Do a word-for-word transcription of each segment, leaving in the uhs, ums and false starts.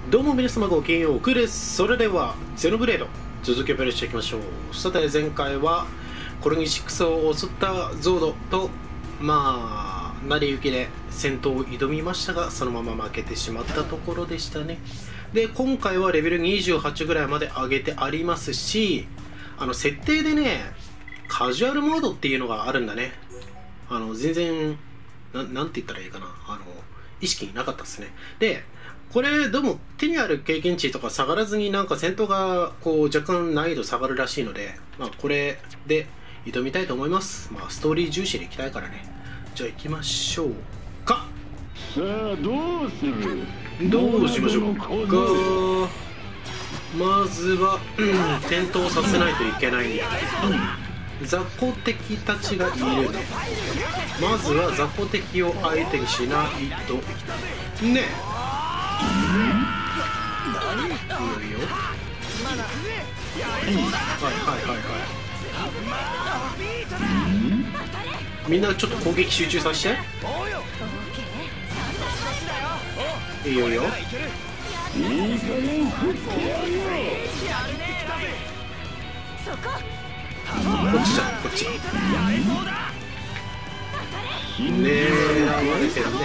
どうも皆様ごきげんよう、クーです。それではゼノブレード続きをプレイしていきましょう。さて前回はコルギシックスを襲ったゾードとまあ成り行きで戦闘を挑みましたが、そのまま負けてしまったところでしたね。で今回はレベルにじゅうはちぐらいまで上げてありますし、あの設定でねカジュアルモードっていうのがあるんだね。あの全然 な, なんて言ったらいいかな、あの意識になかったですね。でこれどうも手にある経験値とか下がらずになんか戦闘がこう若干難易度下がるらしいので、まあこれで挑みたいと思います。まあストーリー重視でいきたいからね。じゃあ行きましょうか。 さあどうする？ どうしましょうか。まずは、うん、転倒させないといけないんで、うん、雑魚敵たちがいるね。まずは雑魚敵を相手にしないとね。いいよいいよ。はいはいはいはい。みんなちょっと攻撃集中させて。いいよいいよ。こっちじゃん、こっちねえ、割れてるね。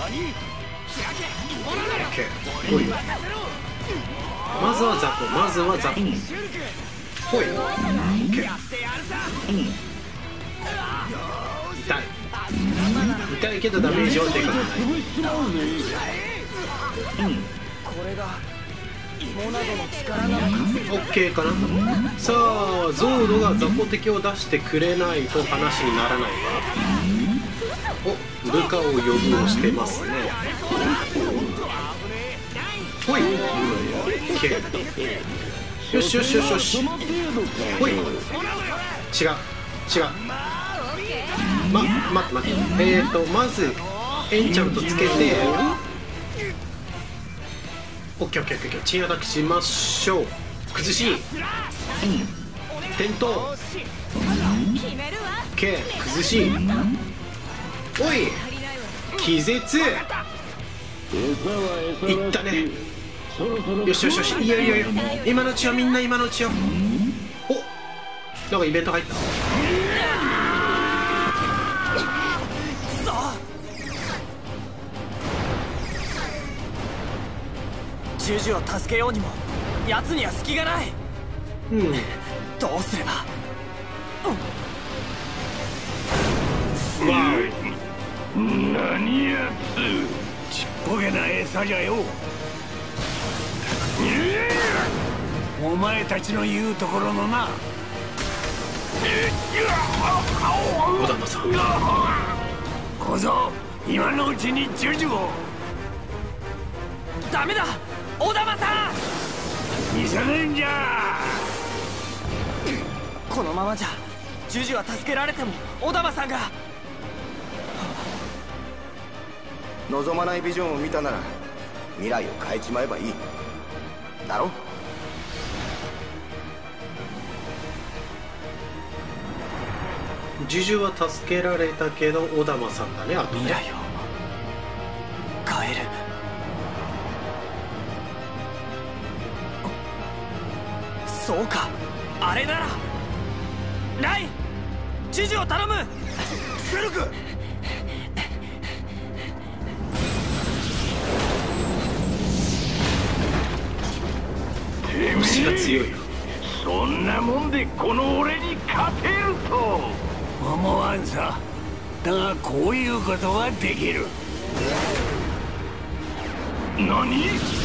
ほい。まずは雑魚、まずは雑魚。ほい。痛い。痛いけどダメージはでかくない。 これがモナドの力なのか。 オッケーかな。さあゾードが雑魚敵を出してくれないと話にならないわ。お、ルカを呼ぶをしてますね。ほい。オッケー。よしよしよしよし。ほい。違う違う。ま、待って待って。えーとまずエンチャントつけて、オッケーオッケーオッケー。チンアタックしましょう。崩し、転倒、オッケー、崩し、おい、気絶。いったね。よしよしよし、いいよいいよいいよ。今のうちよ、みんな今のうちよ。お、なんかイベント入った。 ジュジュを助けようにも奴には隙がない。 うん、 どうすれば。 わお、何やつ、ちっぽけな餌じゃよ。お前たちの言うところのな。 小玉さん小僧、今のうちにジュジュを。 ダメだ小玉さん、 見せねえんじゃ。 このままじゃジュジュは助けられても小玉さんが。 望まないビジョンを見たなら未来を変えちまえばいいだろ。 ジュジュは助けられたけど小玉さんだね。あとね、 未来を変える。そうか、あれなら。ライン、ジュジュを頼む。 シュルク、 虫が強い。 そんなもんでこの俺に勝てると思わんさ。だがこういうことはできる。何？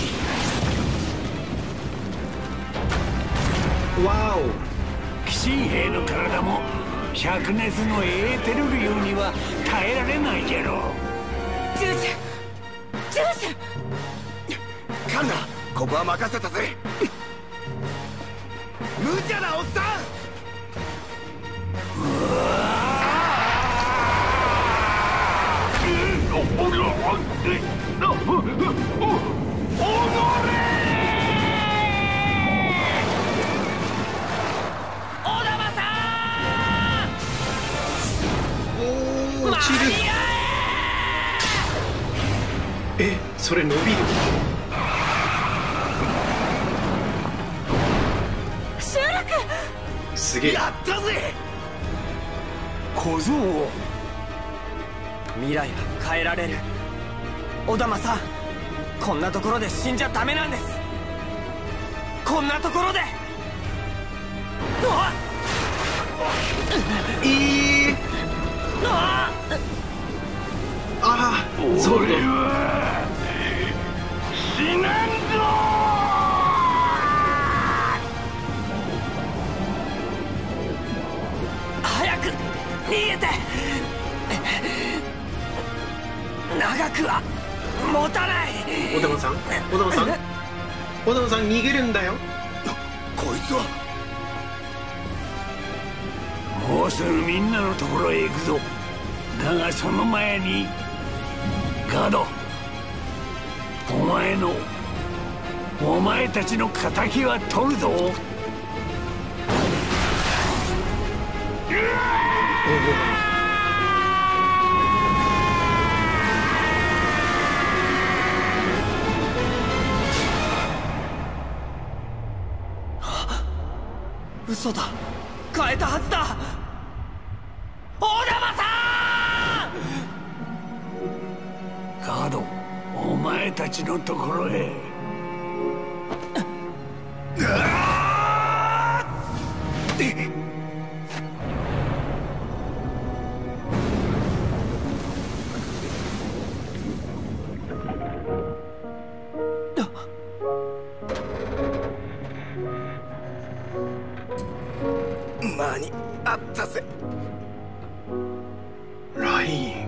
わお。 騎士兵の体も灼熱のエーテル流には耐えられないじゃろう。 ジュジュジュジュ。 カンナ、ここは任せたぜ。無茶なおっさん。 落ちる。え、それ伸びる。 すげえ。 やったぜ小僧。 未来は変えられる。小玉さん、こんなところで死んじゃダメなんです。こんなところで。あえー、 あああ、そうだ。 死なんぞ。 早く逃げて。長くは持たない。 小玉さん、小玉さん、小玉さん逃げるんだよ。 こいつはもうすぐみんなのところへ行くぞ。だがその前にガド、お前のお前たちの敵は取るぞ。 嘘だ、変えたはずだ。大玉さん。 ガド、お前たちのところへ。 間に合ったぜ。 ライン、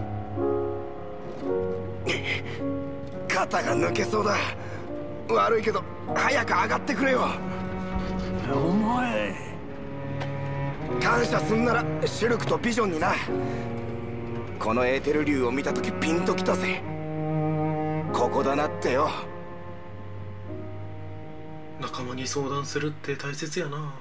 肩が抜けそうだ。悪いけど早く上がってくれよ。 お前、 感謝すんならシュルクとビジョンにな。このエーテル竜を見た時ピンときたぜ。ここだなってよ。 仲間に相談するって大切やな。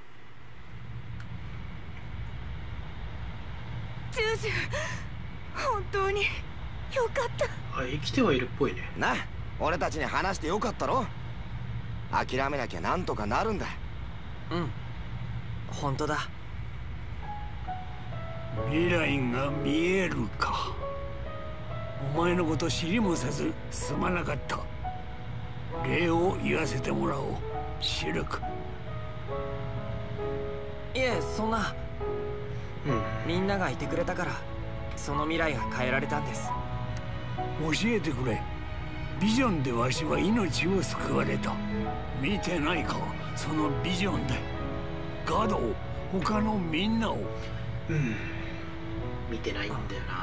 ジュージュ、本当によかった。 あ、生きてはいるっぽいね。 な、俺たちに話してよかったろ。諦めなきゃなんとかなるんだ。 うん、本当だ。 未来が見えるか。お前のこと知りもせずすまなかった。礼を言わせてもらおう、シルク。 いえ、そんな。 うん、 みんながいてくれたからその未来が変えられたんです。 教えてくれ。ビジョンでわしは命を救われた。見てないか、そのビジョンでガドを、他のみんなを。 うん、見てないんだよな。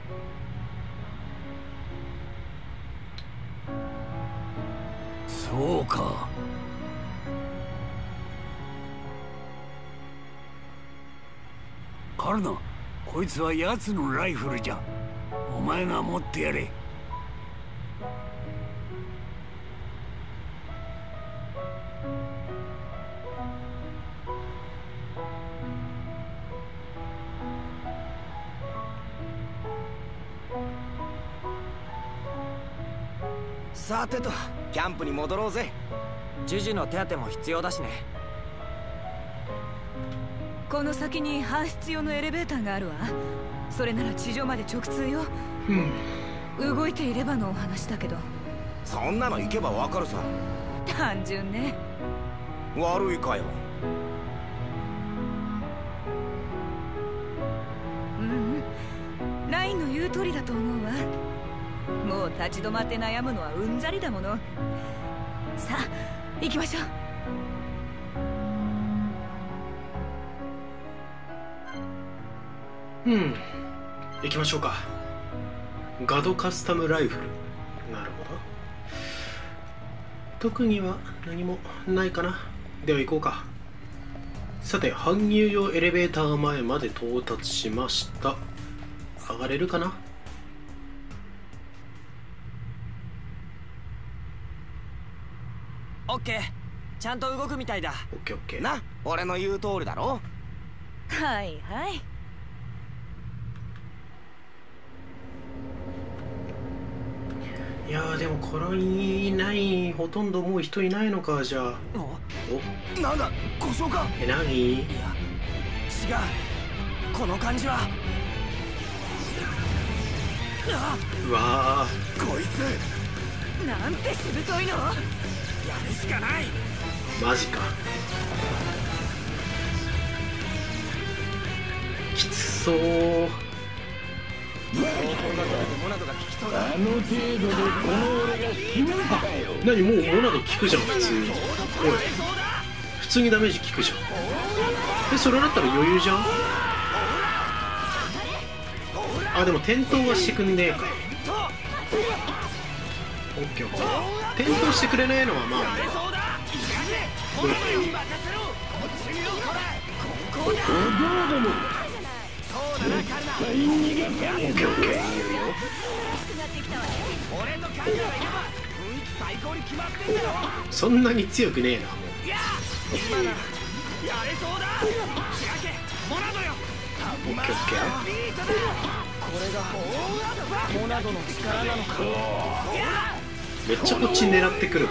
そうか。カルナ、こいつは奴のライフルじゃ。お前が持ってやれ。 さてと、キャンプに戻ろうぜ。 ジュジュの手当も必要だしね。 この先に搬出用のエレベーターがあるわ。それなら地上まで直通よ。 うん、 動いていればのお話だけど。 そんなの行けばわかるさ。 単純ね。 悪いかよ。 うんうん、ラインの言う通りだと思うわ。もう立ち止まって悩むのはうんざりだもの。さあ行きましょう。うん、行きましょうか。ガドカスタムライフル。なるほど。特には何もないかな。では行こうか。さて、搬入用エレベーター前まで到達しました。上がれるかな。 オッケー、ちゃんと動くみたいだ。 オッケーオッケー。 な、俺の言う通りだろ。 う。はいはい。 いやー、でもこれいない、ほとんどもう人いないのか。じゃあ、 おお、 なんだ、故障か。 え、何？ いや、 この感じは。 うわこいつなんてしぶといの。 やるしかない。 ーマジか。きつそう。 モナドが効きそうだ。 あの程度でこの俺が死ぬかよ。 何もうモナド効くじゃん普通に。おい普通にダメージ効くじゃん。えそれだったら余裕じゃん。あでも転倒はしてくんねえか。オッケーオッケー。転倒してくれないのはまあどうかよ。 おどうでも絶対逃げてやる。 オッケーオッケー。いいよいいよ。そんなに強くねえなもう。オッケーオッケー。 これがモナドの力なのか。 めっちゃこっち狙ってくるわ。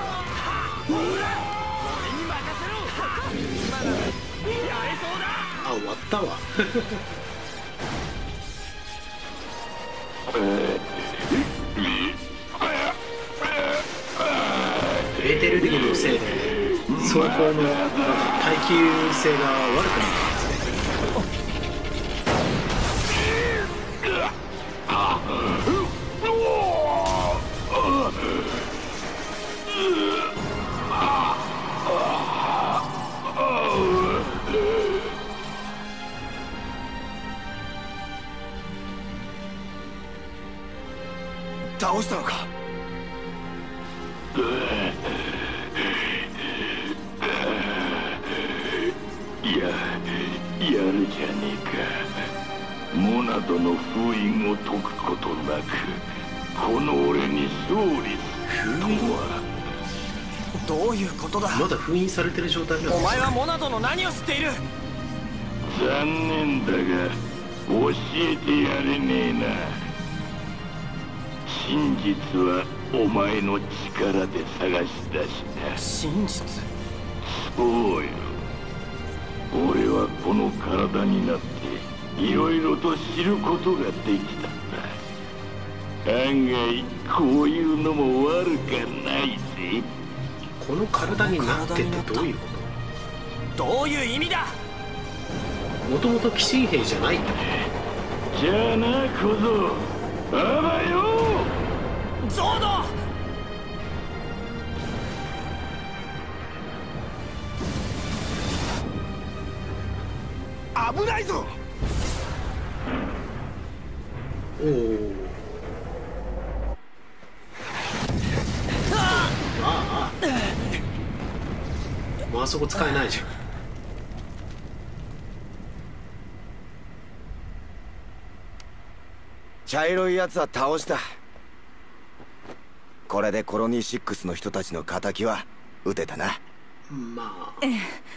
あ終わったわ。エーテルリグのせいで走行の耐久性が悪くなったんですね。 倒したのか。 いや、やるじゃねえか。モナドの封印を解くことなくこの俺に勝利するとは。 どういうことだ。 まだ封印されてる状態なんですよ。 お前はモナドの何を知っている。 残念だが教えてやれねえな。真実はお前の力で探し出した。 真実。 そうよ。俺はこの体になっていろいろと知ることができたんだ。案外こういうのも悪かないぜ。 この体になってってどういうこどういう意味だ。 と。もともと鬼神兵じゃないんだ。 じゃあな小僧、あばよ。 ゾード。 危ないぞ。 おお。ああ。もうあそこ使えないじゃん。 茶色いやつは倒した。これでコロニーシックスの人たちの敵は撃てたな。 まあ。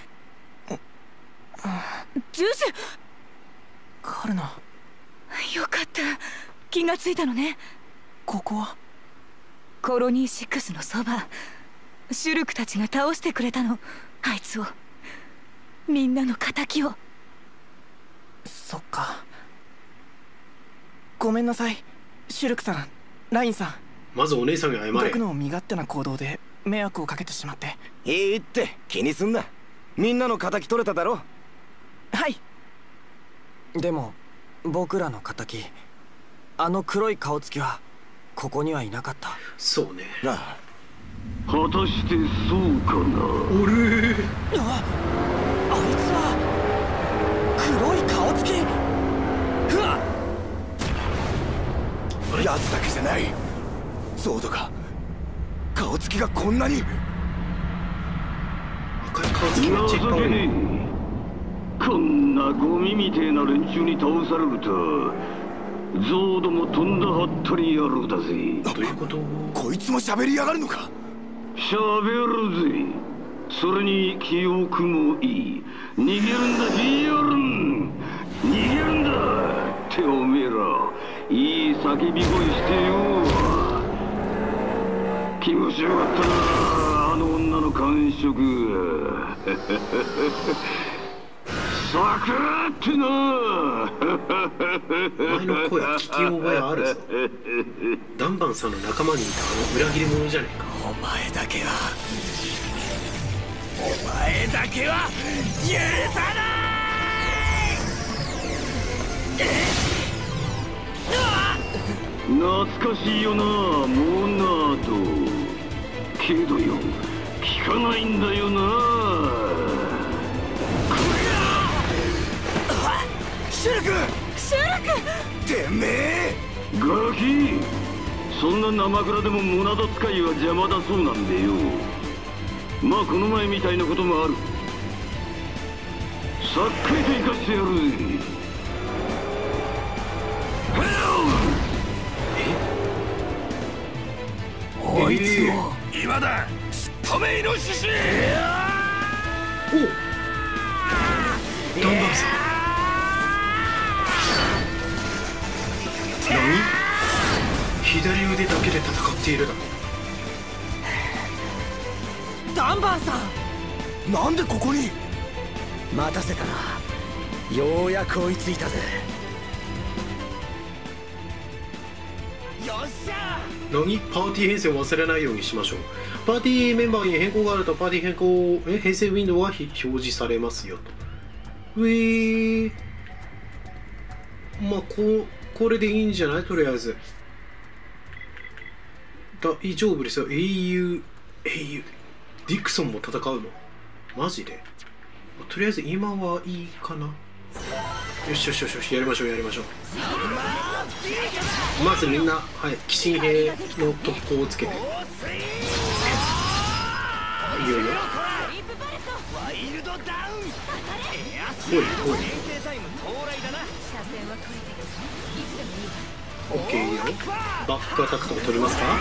ジュース。 カルナ。 よかった。気がついたのね。 ここはコロニーシックスのそば。シュルクたちが倒してくれたの。あいつを。みんなの敵を。 そっか。ごめんなさいシュルクさん、ラインさん。 まずお姉さんに謝れ。 僕の身勝手な行動で迷惑をかけてしまって。 いいって気にすんな。みんなの敵取れただろ。 はい。でも僕らの敵、あの黒い顔つきはここにはいなかった。 そうね。 なあ。 果たしてそうかな。 俺あ、あいつは黒い顔つき。うわっ。 やつだけじゃない。ゾードか。顔つきがこんなに。 赤い顔つきめっちゃいっぱいあるよ。 こんなゴミみてえな連中に倒されるとゾードもとんだはったり野郎だぜ。 どういうこと。 こいつも喋りやがるのか。 喋るぜ。それに記憶もいい。逃げるんだヒヨルン、逃げるんだっておめえらいい叫び声してよ。気持ちよかったなあの女の感触。 さくらってな。 お前の声聞き覚えあるぞ。ダンバンさんの仲間にいたあの裏切り者じゃねえか。 お前だけはお前だけは許さない。 懐かしいよな、モーナード。けどよ、聞かないんだよな。 シュルクシュルクてめえガキ、そんな生蔵でもモナド使いは邪魔だそうなんでよ。まあこの前みたいなこともある。さっくりと生かしてやるぜ。 こいつを今だ、すっとめイノシシ。 おうダンバンさん、何？左腕だけで戦っているだろ。 ダンバンさん、 なんでここに？ 待たせたな。ようやく追いついたぜ。よっしゃ。 何？パーティー編成を忘れないようにしましょう。パーティーメンバーに変更があるとパーティー変更え編成ウィンドウは表示されますよと。うえーまあここれでいいんじゃない？とりあえず大丈夫ですよ。英雄英雄ディクソンも戦うの？マジで？とりあえず今はいいかな。よしよしよしよし、やりましょうやりましょう。まずみんな、はい、鬼神兵の特攻をつけていよいよ。おいおい、オッケーよ。バックアタックとか取りますか？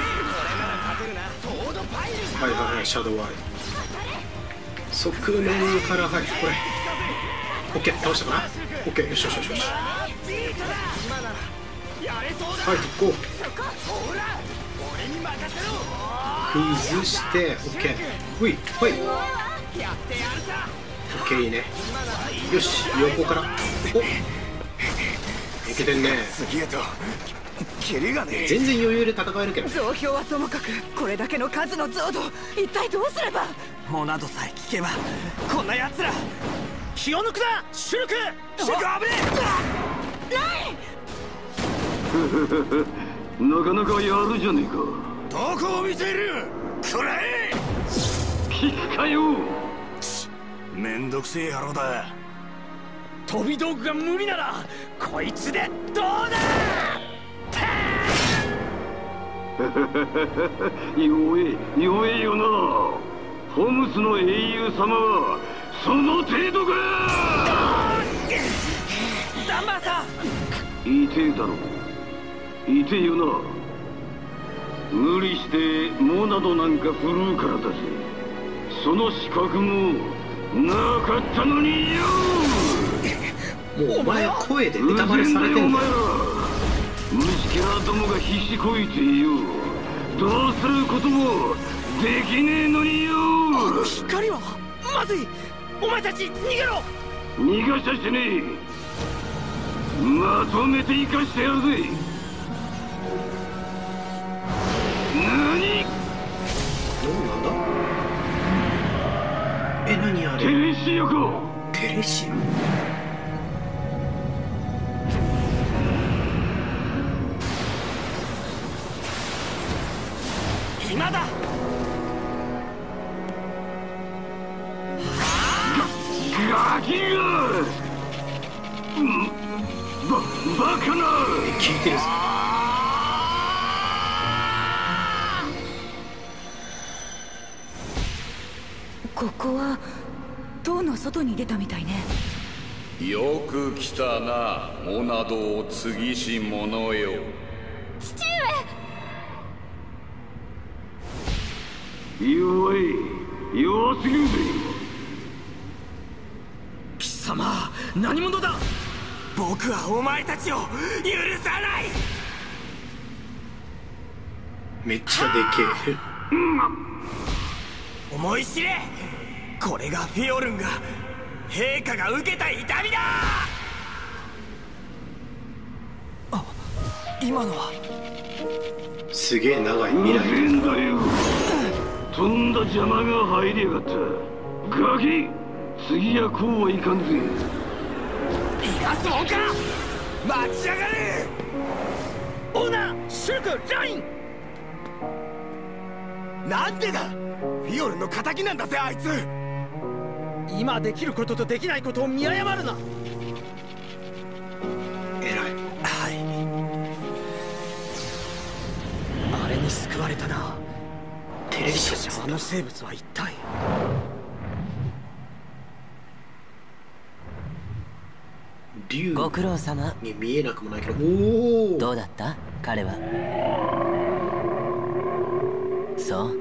はいはいはい、シャドウアイ側面から、はい、これオッケー、倒したかな。オッケー、よしよしよしよし。はい、特攻崩して、オッケー、ほいほい、オッケー、いいね。よし、横から、おいけてんね。 次へとキリがねえ。 全然余裕で戦えるけど。 増票はともかく、これだけの数の増土、一体どうすれば。 モナドさえ聞けば、こんな奴ら気を抜くな。シュルクシュルク、危ねえ。ラインなかなかやるじゃねえか。 どこを見ている。くらえ。 聞くかよ。 めんどくせえ野郎だ。飛び道具が無理ならこいつでどうだ。 弱え弱えよな。ホムスの英雄様はその程度か。 ダンバーさん、痛えだろ。痛えよな。無理してモナドなんか振るうからだぜ。その資格もなかったのによ。 もうお前は声でネタバレされてんだよ。 虫キャラどもが必死こいてよ。どうすることもできねえのによ。 あの光はまずい。お前たち逃げろ。 逃がしゃしねえ。まとめて生かしてやるぜ。何？ なんだ？え、何あれ？ テレシアか。 テレシア？ 今だ。 ガキがバ、バカな。 聞いてるぞ。 ここは塔の外に出たみたいね。 よく来たな、モナドを継ぎし者よ。 父上。弱い弱すぎるぜ。 貴様何者だ。僕はお前たちを許さない。 めっちゃでけえ。 思い知れ。これがフィオルンが陛下が受けた痛みだ。 あ、今のはすげえ長い未来。 変だよ。とんだ邪魔が入りやがった。ガキ、次はこうはいかんぜ。 逃がすもんか。 待ちやがれ。 オーナー、シュルク、ライン。 なんでだ。フィオルの仇なんだぜあいつ。 今できることとできないことを見誤るな。 偉い。 はい。あれに救われたな。 テレビション。 あの生物は一体。 竜ご苦労様に見えなくもないけど、おお。 どうだった彼は。そう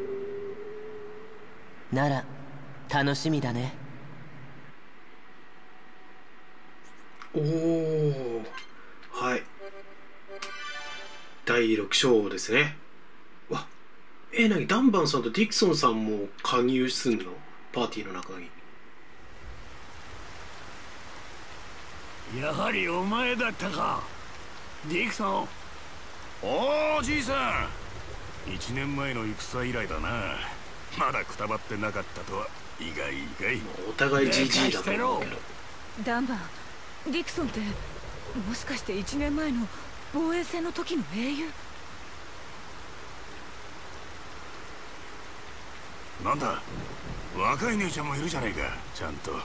なら楽しみだね。 おお、はい。だいろく章ですね。わ、え、なにダンバンさんとディクソンさんも加入すんの？パーティーの中に。 やはりお前だったか、ディクソン。 おおじいさん、一年前の戦以来だな。まだくたばってなかったとは意外意外。 お互い ジージー だと思うけど。 ダンバン、ディクソンってもしかしていちねんまえの防衛戦の時の英雄？ なんだ、若い姉ちゃんもいるじゃねえか、ちゃんと。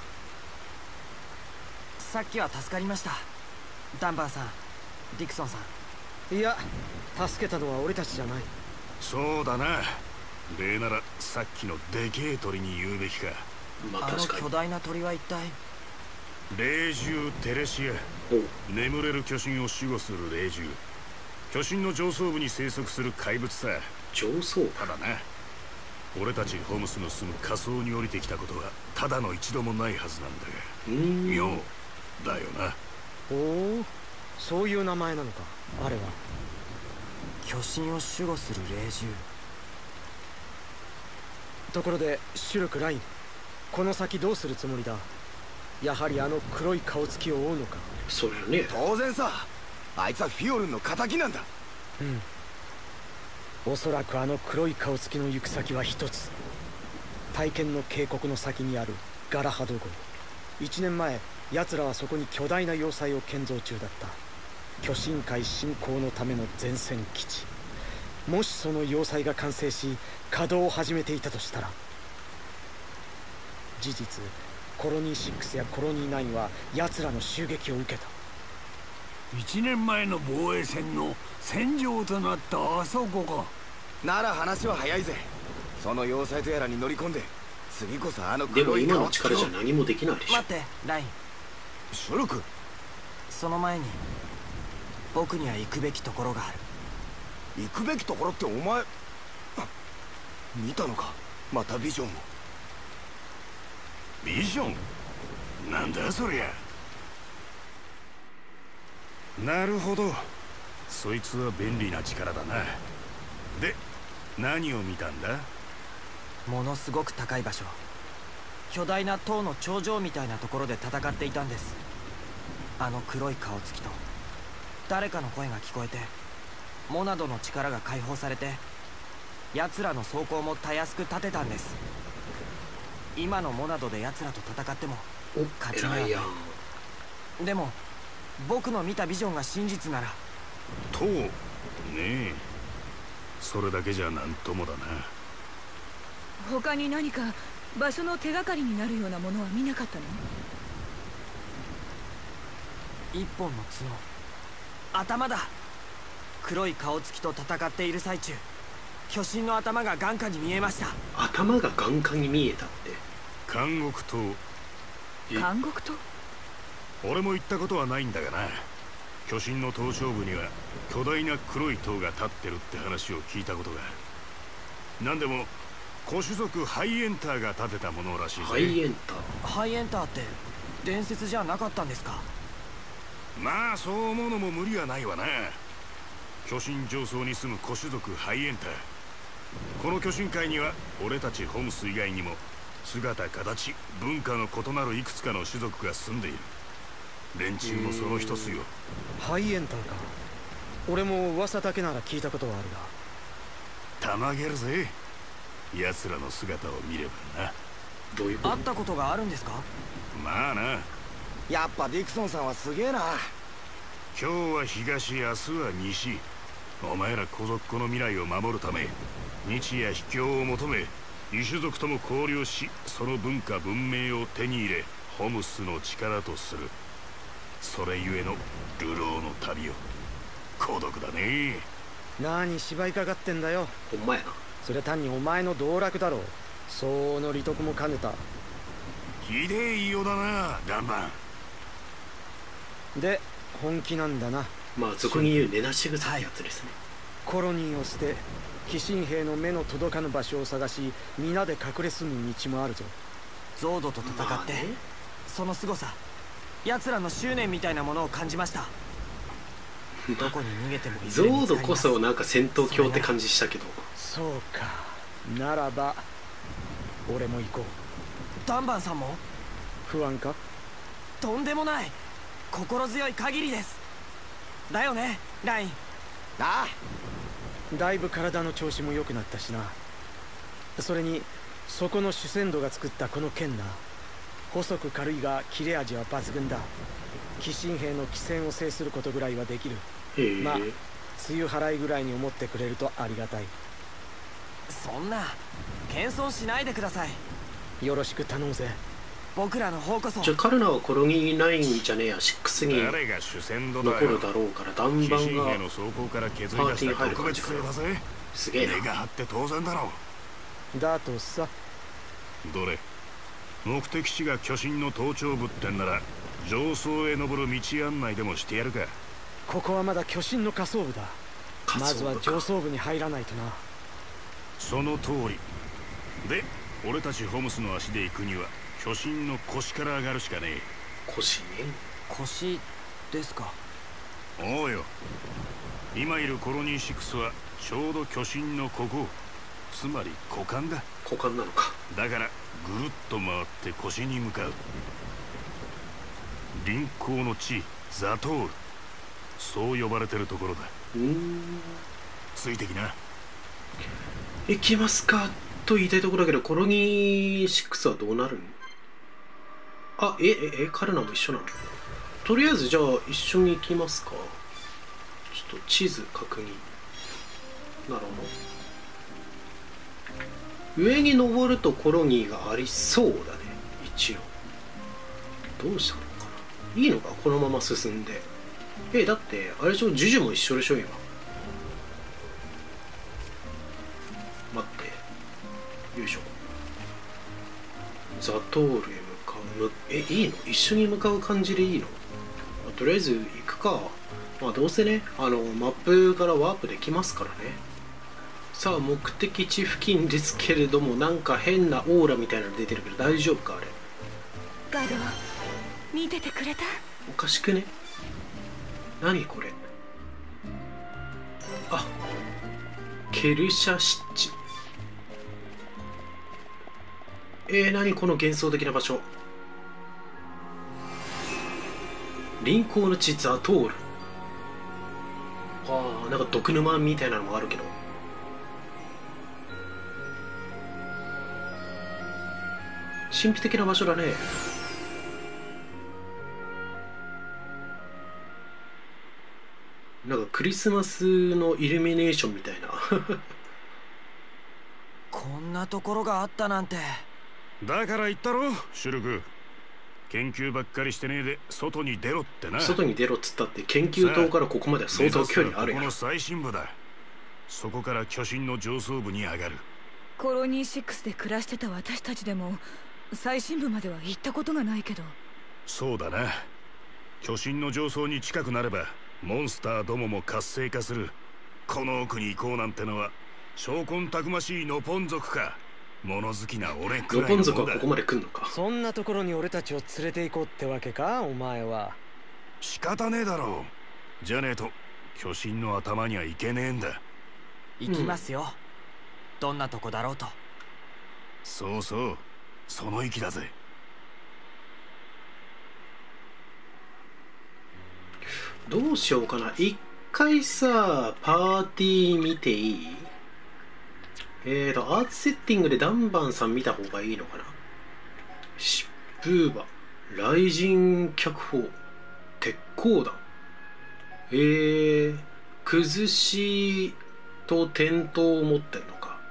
さっきは助かりました、ダンバーさん、ディクソンさん。いや、助けたのは俺たちじゃない。 そうだな。礼ならさっきのでけえ鳥に言うべきか。 まああの確かに。 巨大な鳥は一体。 霊獣テレシア。眠れる巨神を守護する霊獣。巨神の上層部に生息する怪物さ。 上層部。 ただな、俺たちホームスの住む仮想に降りてきたことはただの一度もないはずなんだが。 うーん。 妙だよな。 おお、そういう名前なのか、あれは。巨神を守護する霊獣。ところでシュルク・ライン、この先どうするつもりだ。やはりあの黒い顔つきを追うのか。 そりゃね。 当然さ、あいつはフィオルンの仇なんだ。 うん、おそらくあの黒い顔つきの行く先は一つ。体験の渓谷の先にあるガラハド号。一年前、奴らはそこに巨大な要塞を建造中だった。巨神界侵攻のための前線基地。もしその要塞が完成し稼働を始めていたとしたら、事実コロニーシックスやコロニーナインは奴らの襲撃を受けた。 一年前の防衛戦の戦場となったあそこか。 なら話は早いぜ。その要塞とやらに乗り込んで、次こそあのでも黒い今の顔つきを。 力じゃ何もできないでしょ。 待って、ライン。 シュルク、 その前に僕には行くべきところがある。 行くべきところってお前、あ、見たのか、またビジョンを。 ビジョンなんだそりゃ。なるほど、そいつは便利な力だな。で、何を見たんだ？ ものすごく高い場所、巨大な塔の頂上みたいなところで戦っていたんです。あの黒い顔つきと誰かの声が聞こえて、モナドの力が解放されて、奴らの装甲もたやすく立てたんです。今のモナドで奴らと戦ってもお、 勝ち目はない偉いやん。 でも僕の見たビジョンが真実なら。 とねえ、それだけじゃなんともだな。 他に何か場所の手がかりになるようなものは見なかったの？ 一本の角、頭だ。黒い顔つきと戦っている最中、巨神の頭が眼下に見えました。 頭が眼下に見えたって。 監獄島。 監獄島？ 俺も行ったことはないんだがな。巨神の頭頂部には巨大な黒い塔が立ってるって話を聞いたことがある。なんでも古種族ハイエンターが建てたものらしいぜ。 ハイエンター。 ハイエンターって伝説じゃなかったんですか？ まあそう思うのも無理はないわな。巨神上層に住む古種族ハイエンター。この巨神界には俺たちホムス以外にも姿形文化の異なるいくつかの種族が住んでいる。連中もその一つよ。 ハイエンターか。俺も噂だけなら聞いたことはあるたまげるぜ、奴らの姿を見ればな。 どういうこと？ が。会ったことがあるんですか？ まあな。 やっぱディクソンさんはすげえな。 今日は東、明日は西。お前ら小族の未来を守るため、日夜秘境を求め異種族とも交流し、その文化文明を手に入れホムスの力とする。それゆえの流浪の旅よ。孤独だね。 何芝居かかってんだよ。 ほんまやな。 それ単にお前の道楽だろう。相応の利得も兼ねた。 ひでえ言いようだな、ダンバン。で本気なんだな。 まあ俗に言う根なし草ってやつですね。 コロニーを捨て鬼神兵の目の届かぬ場所を探し、皆で隠れ住む道もあるぞ。 ゾードと戦って、まあね、その凄さ、奴らの執念みたいなものを感じました。どこに逃げてもいずれ見つかります。 ゾードこそなんか戦闘狂って感じしたけど。 そうか、ならば俺も行こう。 ダンバンさんも不安か？ とんでもない、心強い限りです。だよね、ライン。 ああ、 だいぶ体の調子も良くなったしな。それにそこの主戦度が作ったこの剣な、細く軽いが切れ味は抜群だ。鬼神兵の鬼戦を制することぐらいはできる。まあ梅雨払いぐらいに思ってくれるとありがたい。 そんな謙遜しないでください。 よろしく頼むぜ。 僕らの方こそ。 じゃあカルナはコロニーナインじゃねえやシックスに残誰が主戦度だよ。 るだろうから、ダンバンが鬼神兵の装甲から削り出した特別性だぜ。 すげえな。 根が張って当然だろう。だとさ。どれ？ 目的地が巨神の頭頂部ってんなら上層へ登る道案内でもしてやるか。 ここはまだ巨神の下層部だ。まずは上層部に入らないとな。 その通りで、俺たちホムスの足で行くには巨神の腰から上がるしかねえ。 腰ね。 腰ですか。 おうよ。今いるコロニーシックスはちょうど巨神のここ、つまり股間だ。 股間なのか。 だからぐるっと回って腰に向かう。臨港の地ザトール、そう呼ばれてるところだ。 うーん、 ついてきな。 行きますかと言いたいところだけど、コロニーシックスはどうなるの？あ、え、え、え、カルナも一緒なの？とりあえずじゃあ一緒に行きますか。ちょっと地図確認。なるほど。上に登るとコロニーがありそうだね、一応。どうしたのかな。いいのか、このまま進んで。え、だってあれでしょ、ジュジュも一緒でしょ今。待って、よいしょ。ザトールへ向かう。え、いいの？一緒に向かう感じでいいの？まあ、とりあえず行くか。まあどうせね、あのマップからワープできますからね。さあ目的地付近ですけれども、なんか変なオーラみたいなの出てるけど大丈夫かあれ。 ガド、見ててくれた？ おかしくね？何これ。あ、ケルシャ湿地。えー、何この幻想的な場所。臨港の地ザトール。ああ、なんか毒沼みたいなのもあるけど。神秘的な場所だね。なんかクリスマスのイルミネーションみたいなこんなところがあったなんて。 だから言ったろ、シュルク。研究ばっかりしてねえで外に出ろってな。 外に出ろっつったって研究棟からここまでは相当距離あるやん。 ここの最深部だ。そこから巨神の上層部に上がる。 コロニーシックスで暮らしてた私たちでも最深部までは行ったことがないけど。 そうだな。巨神の上層に近くなればモンスターどもも活性化する。この奥に行こうなんてのは証拠たくましいノポン族か物好きな俺くらいのもんだ。ノポン族はここまで来んのか。 そんなところに俺たちを連れて行こうってわけか、お前は。 仕方ねえだろう。じゃねえと巨神の頭にはいけねえんだ。 行きますよ、うん、どんなとこだろうと。 そうそう、 その息だぜ。 どうしようかな。一回さパーティー見ていい？えーとアーツセッティングでダンバンさん見た方がいいのかな。疾風馬、雷神脚砲、鉄鋼弾、えー、崩しと転倒を持ってんのか。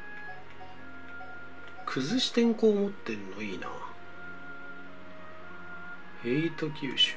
崩し転向を持ってんのいいな。ヘイト吸収。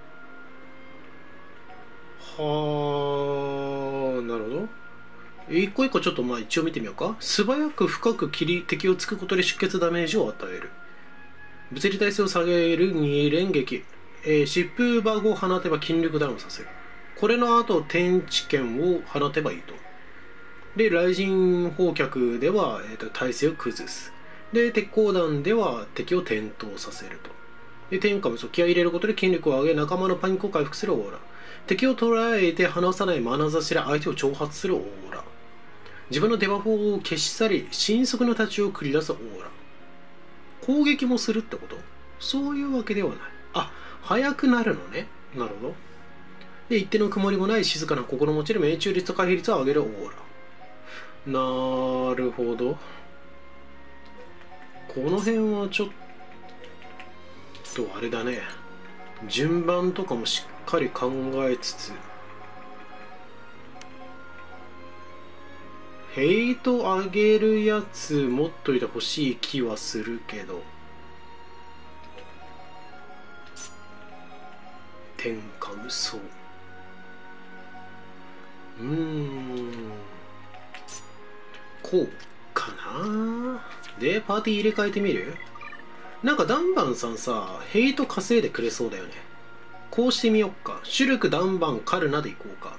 はあ、なるほど。一個一個ちょっとまあ一応見てみようか。素早く深く切り敵を突くことで出血ダメージを与える。物理耐性を下げるに連撃。えー、疾風馬を放てば筋力ダウンさせる。これの後天地剣を放てばいいと。で雷神砲脚では、えー、と耐性を崩す。で鉄鋼弾では敵を転倒させると。で天下無双、気合い入れることで筋力を上げ仲間のパニックを回復するオーラ。敵を捕らえて離さない眼差しで相手を挑発するオーラ。自分のデバフを消し去り神速の太刀を繰り出すオーラ。攻撃もするってこと？そういうわけではない。あ、速くなるのね。なるほど。で一定の曇りもない静かな心持ちで命中率と回避率を上げるオーラ。なるほど。この辺はちょっとあれだね。順番とかもしっかり考えつつ、ヘイト上げるやつ持っといてほしい気はするけど、天下無双、うーんこうかな。でパーティー入れ替えてみる。なんかダンバンさんさヘイト稼いでくれそうだよね。こうしてみよっか。シュルク、ダンバン、カルナでいこうか。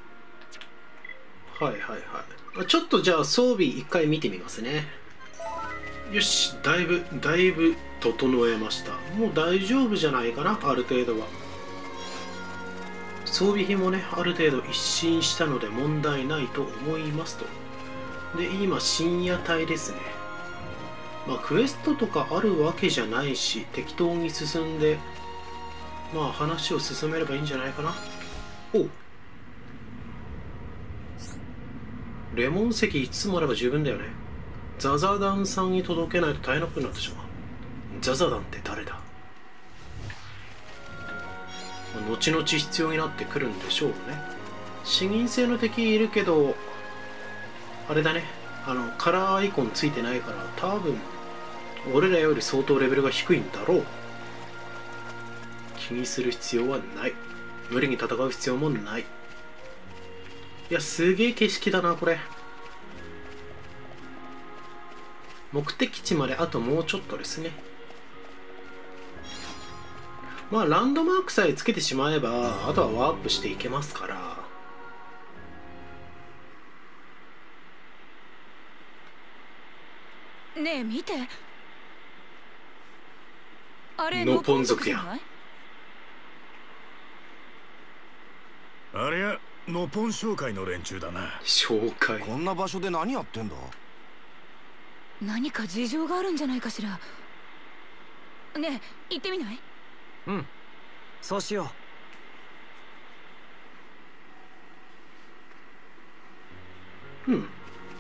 はいはいはい。ちょっとじゃあ装備一回見てみますね。よし、だいぶだいぶ整えました。もう大丈夫じゃないかな、ある程度は。装備品もねある程度一新したので問題ないと思いますと。で今深夜帯ですね。まあクエストとかあるわけじゃないし適当に進んでまあ話を進めればいいんじゃないかな。おレモン石いつつもあれば十分だよね。ザザダンさんに届けないと大変なことになってしまう。ザザダンって誰だ。後々必要になってくるんでしょうね。視認性の敵いるけどあれだね、あのカラーアイコンついてないから多分俺らより相当レベルが低いんだろう。気にする必要はない。無理に戦う必要もない。いやすげえ景色だなこれ。目的地まであともうちょっとですね。まあランドマークさえつけてしまえばあとはワープしていけますから。 ねえ見て、あれノポン族や。 あれやノポン商会の連中だな。 紹介。 こんな場所で何やってんだ。 何か事情があるんじゃないかしら。ねえ行ってみない？ うん、そうしよう。うん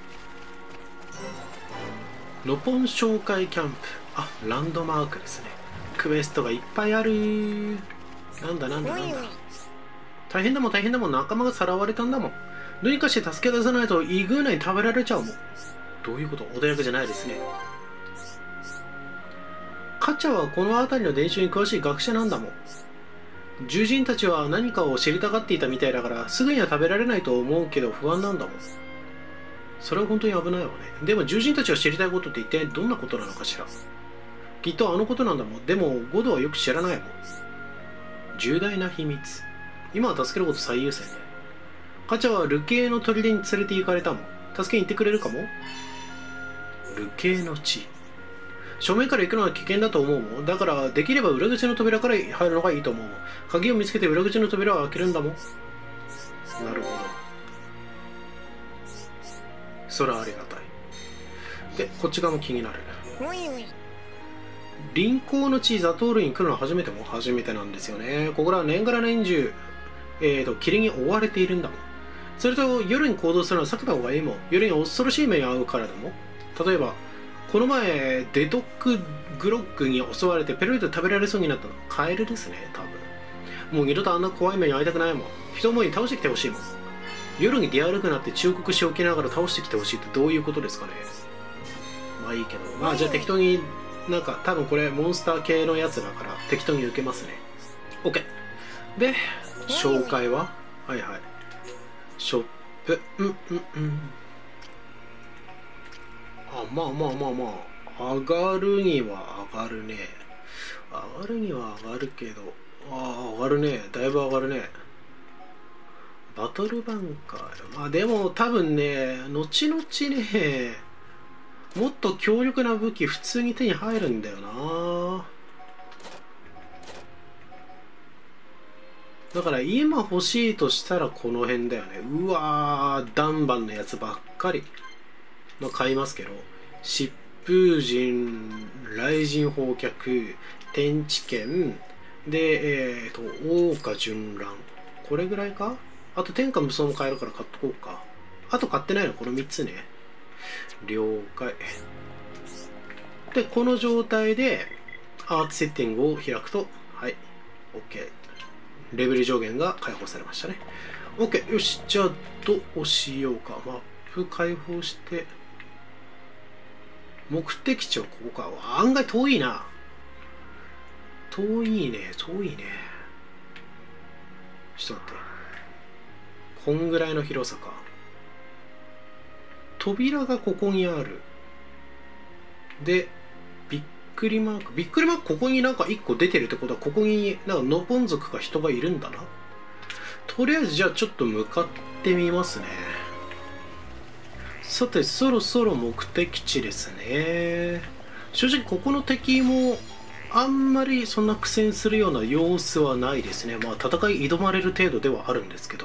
ノポン紹介キャンプ。あ、ランドマークですね。クエストがいっぱいある。なんだなんだなんだ。大変だもん大変だもん。仲間がさらわれたんだもん。どうにかして助け出さないとイグーナに食べられちゃうもん。どういうこと？穏やかじゃないですね。カチャはこの辺りの伝承に詳しい学者なんだもん。獣人たちは何かを知りたがっていたみたいだからすぐには食べられないと思うけど不安なんだもん。それは本当に危ないわね。でも獣人たちが知りたいことって一体どんなことなのかしら。きっとあのことなんだもん。でもゴドはよく知らないもん。重大な秘密。今は助けること最優先ね。カチャはルケイの砦に連れて行かれたもん。助けに行ってくれるかも。ルケイの地。正面から行くのは危険だと思うもん。だからできれば裏口の扉から入るのがいいと思うもん。鍵を見つけて裏口の扉を開けるんだもん。なるほど。それはありがたい。でこっち側も気になる。 臨行の地ザトールに来るのは初めても初めてなんですよね。ここらは年がら年中、えーと、霧に覆われているんだもん。それと夜に行動するのは避けた方がいいもん。夜に恐ろしい目に遭うからだもん。例えばこの前デトックグロックに襲われてペロリと食べられそうになったのカエルですね。多分もう二度とあんな怖い目に遭いたくないもん。人思いに倒してきてほしいもん。夜に出歩くなって忠告しておきながら倒してきてほしいってどういうことですかね。まあいいけど、まあじゃあ適当になんか多分これモンスター系のやつだから適当に受けますね。 OK で紹介ははいはいショップうんうんうんあまあまあまあまあ上がるには上がるね。上がるには上がるけどああ上がるね。だいぶ上がるね。バトルバンカーまあでも多分ね後々ねもっと強力な武器普通に手に入るんだよな。だから今欲しいとしたらこの辺だよね。うわーダンバンのやつばっかり、まあ、買いますけど疾風陣雷神砲脚天地剣でえっ、ー、と桜花順乱これぐらいか。あと天下無双も買えるから買っとこうか。あと買ってないのこのみっつね。了解でこの状態でアーツセッティングを開くとはい OK レベル上限が解放されましたね。 OK よしじゃあどうしようか。マップ解放して目的地はここか。案外遠いな。遠いね遠いね。ちょっと待って、こんぐらいの広さか。扉がここにある。でびっくりマークびっくりマークここになんかいっこ出てるってことはここになんかノポン族か人がいるんだな。とりあえずじゃあちょっと向かってみますね。さてそろそろ目的地ですね。正直ここの敵もあんまりそんな苦戦するような様子はないですね。まあ戦い挑まれる程度ではあるんですけど。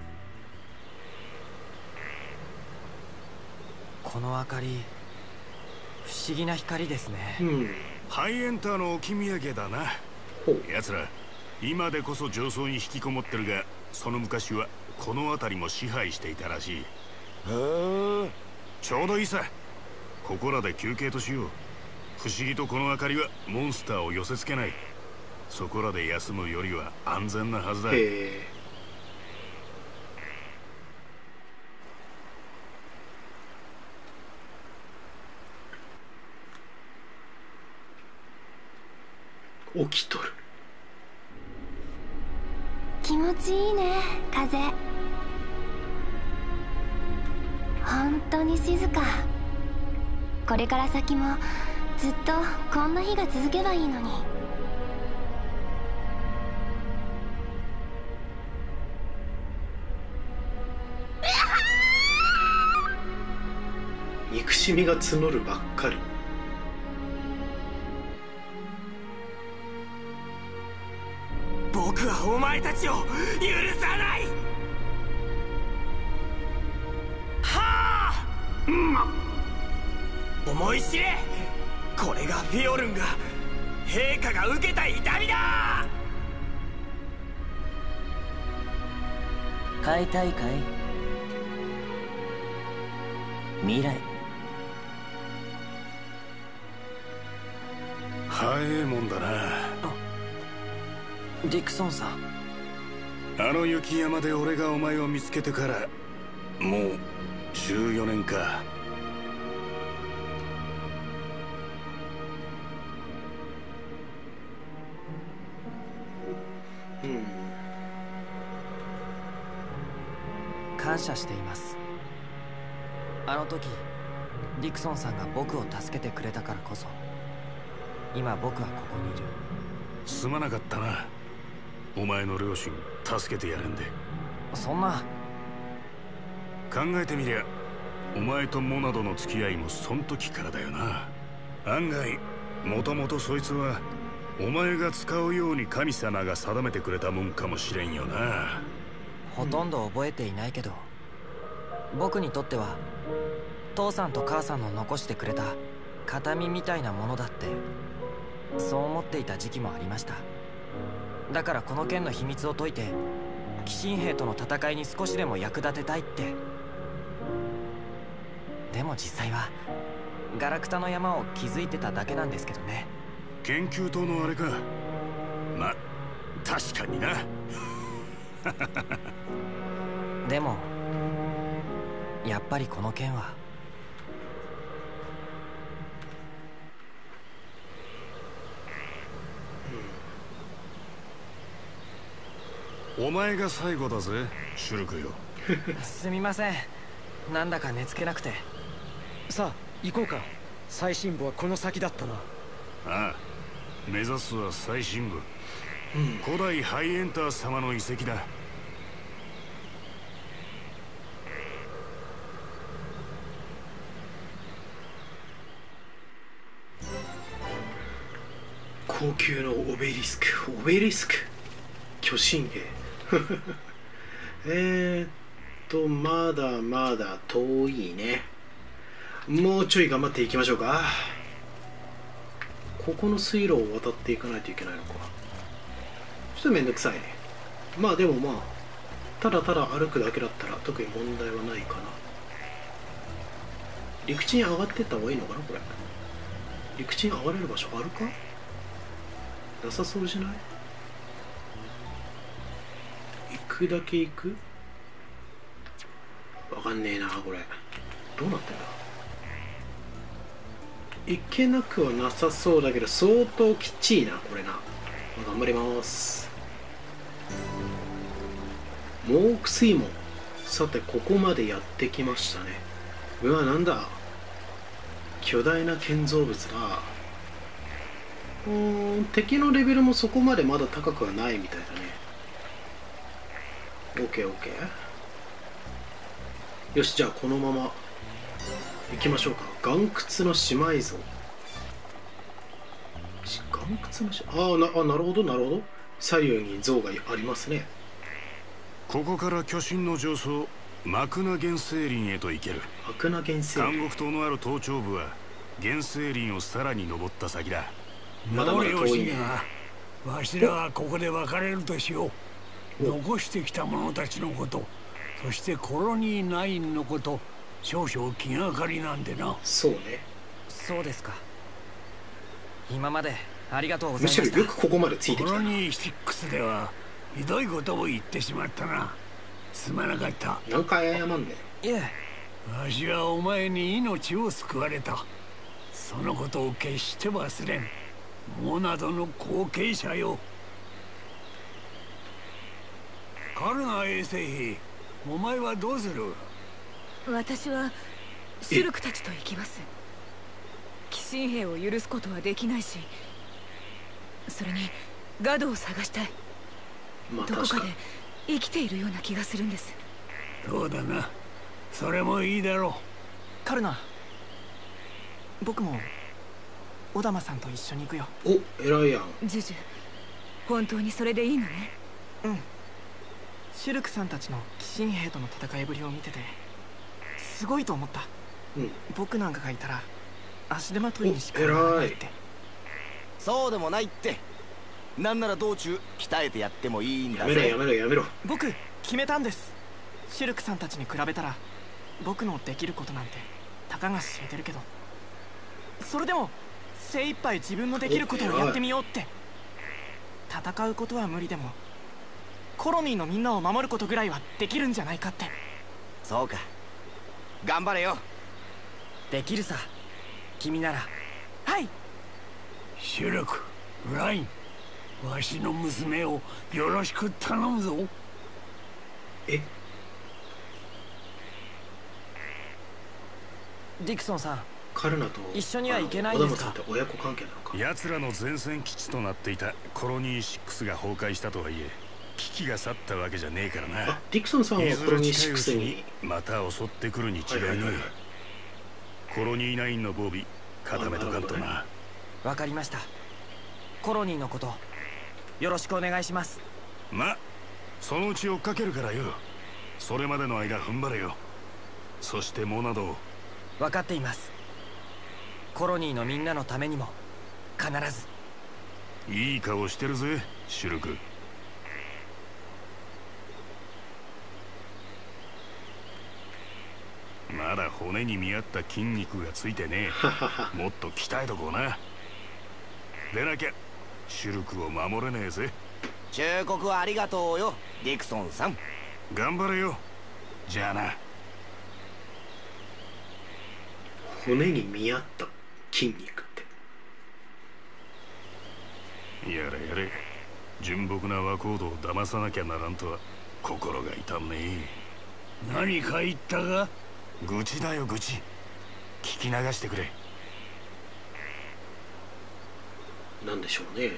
この明かり不思議な光ですね。 うん、 ハイエンターの置き土産だな。奴ら今でこそ上層に引きこもってるがその昔はこの辺りも支配していたらしい。へえちょうどいいさ。ここらで休憩としよう。不思議とこの明かりはモンスターを寄せつけない。そこらで休むよりは安全なはずだ。へえ起きとる。 気持ちいいね風。本当に静か。これから先もずっとこんな日が続けばいいのに。 憎しみが募るばっかり。 僕はお前たちを許さない。はあ、うん、思い知れ。これがフィオルンが陛下が受けた痛みだ。 変えたいかい未来。 早えもんだな。 ディクソンさん、 あの雪山で俺がお前を見つけてからもうじゅうよねんか。 うん、 感謝しています。あの時ディクソンさんが僕を助けてくれたからこそ今僕はここにいる。 すまなかったな、お前の両親助けてやれんで。 そんな。 考えてみりゃお前とモナドの付き合いもそん時からだよな。案外もともとそいつはお前が使うように神様が定めてくれたもんかもしれんよな。 ほとんど覚えていないけど、僕にとっては父さんと母さんの残してくれた形見みたいなものだってそう思っていた時期もありました。だからこの件の秘密を解いて鬼神兵との戦いに少しでも役立てたいって。でも実際はガラクタの山を築いてただけなんですけどね。 研究棟のあれか。ま、確かにな。 でもやっぱりこの件はお前が最後だぜ、シュルクよ。 すみません、なんだか寝つけなくて。 さあ行こうか。最深部はこの先だったな。 ああ、目指すは最深部、うん、古代ハイエンター様の遺跡だ。 高級のオベリスク、オベリスク巨神兵。えーっとまだまだ遠いね。もうちょい頑張っていきましょうか。ここの水路を渡っていかないといけないのか。ちょっとめんどくさいね。まあでもまあただただ歩くだけだったら特に問題はないかな。陸地に上がってった方がいいのかな。これ陸地に上がれる場所あるか。なさそうじゃない。行くだけ行く。わかんねえなこれ。どうなってんだ。行けなくはなさそうだけど相当きっちいなこれな。頑張ります。モーク水門。さてここまでやってきましたね。うわなんだ巨大な建造物だ。うーん敵のレベルもそこまでまだ高くはないみたいだね。オッケーオッケー。よしじゃあこのまま行きましょうか。岩窟の姉妹像。岩窟のしああ な, あなるほどなるほど。左右に像がありますね。 ここから巨神の上層マクナ原生林へと行ける。 マクナ原生林。 監獄島のある頭頂部は原生林をさらに登った先だ。 まだまだ遠いね。 わしらはここで別れるとしよう。残してきた者たちのこと、そしてコロニーナインのこと、少々気がかりなんでな。 そうね。 そうですか。今までありがとうございました。 むしろよくここまでついてきたな。 コロニーシックスではひどいことを言ってしまったな。すまなかった。 何回謝んねん。 いえ、 わしはお前に命を救われた。そのことを決して忘れん。モナドの後継者よ。カルナ衛生兵、お前はどうする。 私はシュルクたちと行きます。鬼神兵を許すことはできないし、それにガドを探したい。 まあ、 どこかで生きているような気がするんです。 そうだな。それもいいだろう。 カルナ、僕もオダマさんと一緒に行くよ。 お、偉いやん。 ジュジュ、本当にそれでいいのね。 うん。シュルクさんたちの鬼神兵との戦いぶりを見ててすごいと思った。うん、僕なんかがいたら足手まといにしかならないって。 そうでもないって。なんなら道中鍛えてやってもいいんだぜ。 やめろやめろやめろ。 僕決めたんです。シュルクさんたちに比べたら僕のできることなんてたかが知れてるけど、それでも精一杯自分のできることをやってみようって。戦うことは無理でもコロニーのみんなを守ることぐらいはできるんじゃないかって。 そうか、頑張れよ。 できるさ、君なら。はい。 シュルク、ライン、わしの娘をよろしく頼むぞ。 え、 ディクソンさん、 カルナと一緒には行けないんですか。 オダマさんって親子関係なのか。 奴らの前線基地となっていたコロニーシックスが崩壊したとはいえ、危機が去ったわけじゃねえからな。 あ、ディクソンさんはコロニーシックスにまた襲ってくるに違いない。コロニーナインの防備固めとかんとな。 わかりました。コロニーのことよろしくお願いします。 ま、そのうち追っかけるからよ。それまでの間踏ん張れよ。そしてモナドを。 分かっています。コロニーのみんなのためにも必ず。 いい顔してるぜシュルク。まだ骨に見合った筋肉がついてねえ。もっと鍛えとこうな。でなきゃシュルクを守れねえぜ。 忠告はありがとうよディクソンさん。 頑張れよ。じゃあな。 骨に見合った筋肉って。 やれやれ。純朴な若人を騙さなきゃならんとは心が痛むね。何か言ったか。愚痴だよ愚痴。聞き流してくれ。 なんでしょうね。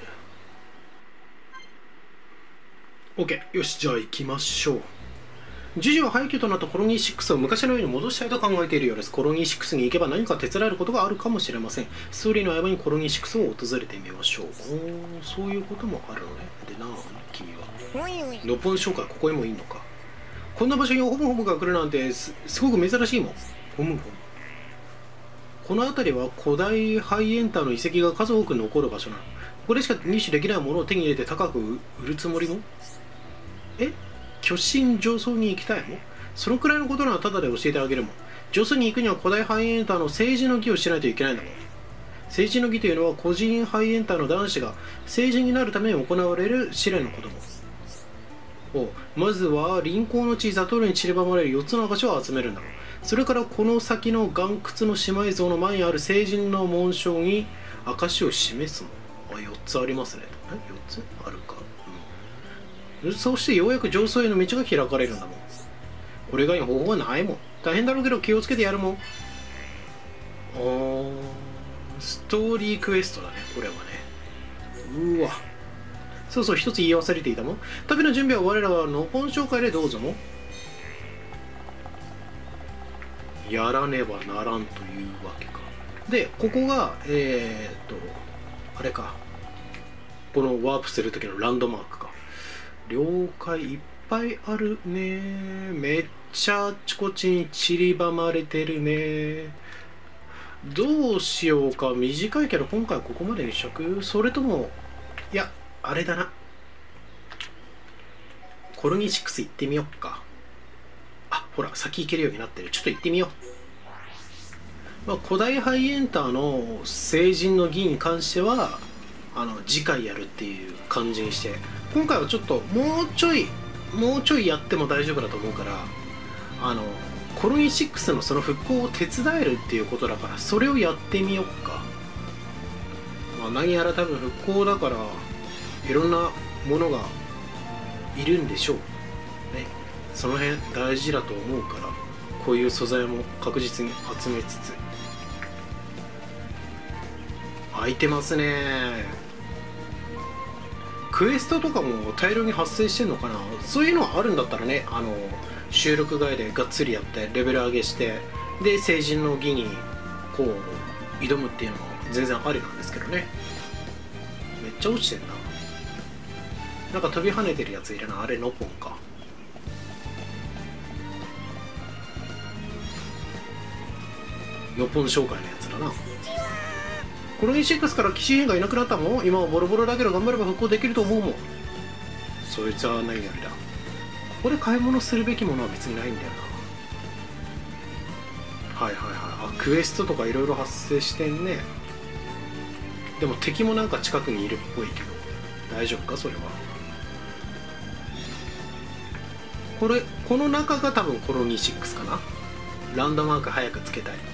OK、 よし、じゃあ行きましょう。ジュジュは廃墟となったコロニーシックスを昔のように戻したいと考えているようです。コロニーシックスに行けば何か手伝えることがあるかもしれません。ストーリーの合間にコロニーシックスを訪れてみましょう。おー、そういうこともあるのね。でな、君はノッポン紹介ここにもいいのか。こんな場所にホムホムが来るなんて す, すごく珍しいもん。ホムホム。この辺りは古代ハイエンターの遺跡が数多く残る場所なの。ここでしか入手できないものを手に入れて高く売るつもりも。え、巨神上層に行きたいもん。そのくらいのことならタダで教えてあげるもん。上層に行くには古代ハイエンターの政治の儀をしないといけないんだもん。政治の儀というのは個人ハイエンターの男子が政治になるために行われる試練のことも。おまずは臨港の地ザトルに散りばまれるよっつの証を集めるんだろう。それからこの先の岩窟の姉妹像の前にある聖人の紋章に証を示すもん。あ、よっつありますね。え、よっつあるか、うん、そうしてようやく上層への道が開かれるんだもん。これ以外に方法はないもん。大変だろうけど気をつけてやるもん。あー、ストーリークエストだね、これはね。うわ、そうそう、一つ言い忘れていたもん。旅の準備は我らがノポン紹介でどうぞも。やらねばならんというわけか。で、ここが、えー、っと、あれか。このワープする時のランドマークか。了解、いっぱいあるね。めっちゃあっちこっちに散りばまれてるね。どうしようか。短いけど今回ここまでにしとく？それとも、いや、あれだな。コロニーシックス行ってみよっか。あ、ほら、先行けるようになってる。ちょっと行ってみよう。まあ、古代ハイエンターの聖人の儀に関しては、あの、次回やるっていう感じにして、今回はちょっともうちょい、もうちょいやっても大丈夫だと思うから、あの、コロニーシックスのその復興を手伝えるっていうことだから、それをやってみよっか。まあ、何やら多分復興だから、いろんなものがいるんでしょう。ね。その辺大事だと思うから、こういう素材も確実に集めつつ。空いてますね。クエストとかも大量に発生してんのかな。そういうのはあるんだったらね、あの、収録外でがっつりやって、レベル上げして、で、成人の儀に、こう、挑むっていうのも全然ありなんですけどね。めっちゃ落ちてんな。なんか飛び跳ねてるやついるな。あれノポンか。ノポン紹介のやつだな。コロニーシックスから騎士兵がいなくなったもん。今はボロボロだけど頑張れば復興できると思うもん。そいつは何よりだ。ここで買い物するべきものは別にないんだよな。はいはいはい。あ、クエストとかいろいろ発生してんね。でも敵もなんか近くにいるっぽいけど大丈夫かそれは。これ、この中が多分コロニーシックスかな。ランドマーク早くつけたい。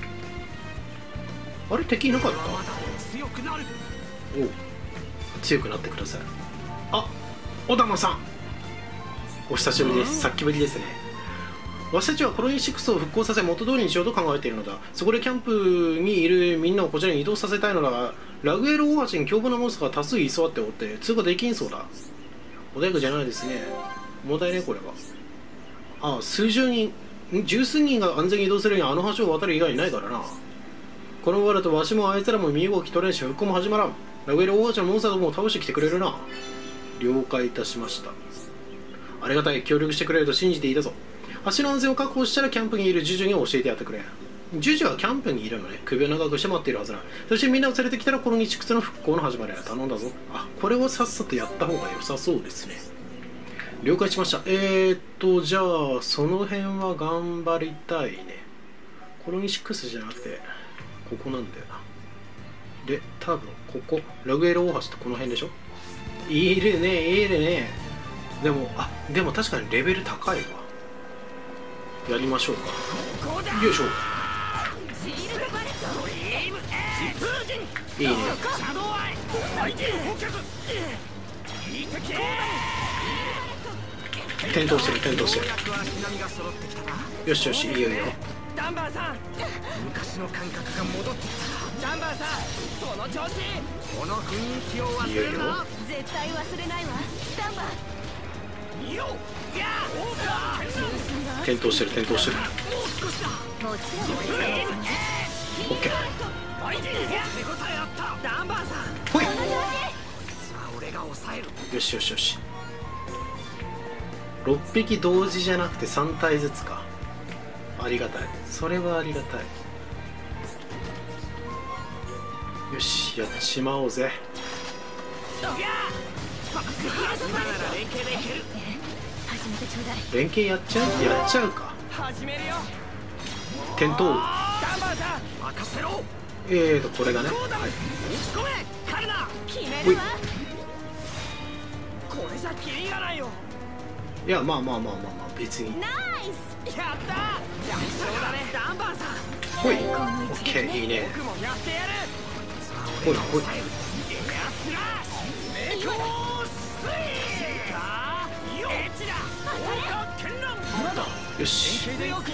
あれ敵いなかった？おう、強くなってください。あ、小玉さんお久しぶりです。さっきぶりですね。私たちはコロニーシックスを復興させ元通りにしようと考えているのだ。そこでキャンプにいるみんなをこちらに移動させたいのだが、ラグエル大橋に凶暴なモンスターが多数居座っておって通過できんそうだ。穏やかじゃないですね。問題ねこれは。ああ、数十人十数人が安全に移動するにはあの橋を渡る以外にないからな。このままだとわしもあいつらも身動き取れんし復興も始まらん。ラグエル大橋のモンスターどもを倒してきてくれるな。了解いたしました。ありがたい。協力してくれると信じていたぞ。橋の安全を確保したらキャンプにいるジュジュに教えてやってくれ。 ジュジュはキャンプにいるのね。首を長くして待っているはずだ。そしてみんなを連れてきたらこの西靴の復興の始まりは頼んだぞ。あ、これをさっさとやった方が良さそうですね。了解しました。えーっとじゃあその辺は頑張りたいね。コロニシックスじゃなくてここなんだよな。で多分ここラグエル大橋ってこの辺でしょ。いるねいるね。でもあでも確かにレベル高いわ。やりましょうか。よいしょ。いいね。転倒してる転倒してる。よしよしいいよいいよ。 ダンバーさん、昔の感覚が戻ってきた。ダンバーさん、その調子。この雰囲気を忘れるな。 絶対忘れないわダンバー。 転倒してる転倒してる。オッケー。 ダンバーさん、 ほい。 俺が抑える。 よしよしよし。ろっぴき同時じゃなくてさん体ずつか。ありがたい。それはありがたい。よしやっちまおうぜ。連携やっちゃうやっちゃうか。転倒。えーとこれがね、はい、ほい。 これじゃキリがないよ。 いやまあまあまあまあまあ別に。 ナイス。やった。やそうだねダンバーさん。 ほい。オッケーいいね。 僕もやってやる。 ほいほい。よし